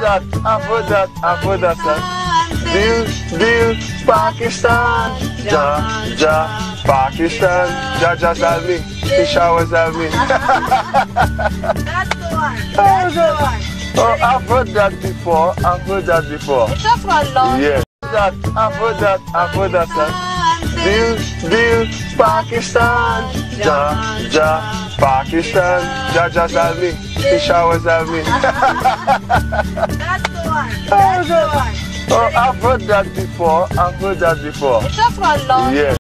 I've heard that song. Dil, Pakistan, Ja, Pakistan, Ja Salmi, Peshawar Salmi. That's the one. That's the one. Oh, I've heard that before. It's just one long. Yeah. I've heard that song. Dil, Pakistan, Ja, Pakistan, Ja Salmi, Peshawar Salmi. That's the one. That's the one. Oh, I've heard that before. It's just one long. Yeah.